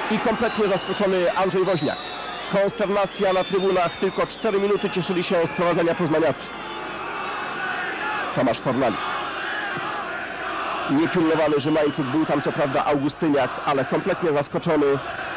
i kompletnie zaskoczony Andrzej Woźniak. Konsternacja na trybunach, tylko 4 minuty cieszyli się z prowadzenia poznaniacy. Tomasz Fornalik. Niepilnowany Żymańczuk, był tam co prawda Augustyniak, ale kompletnie zaskoczony